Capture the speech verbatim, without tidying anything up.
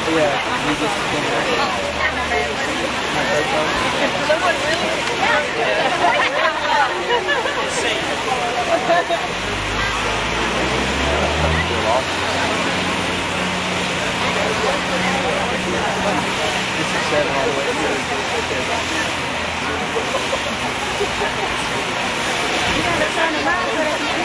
Yeah, we just came back. Someone really? This is seven all the way through. You gotta turn around so they can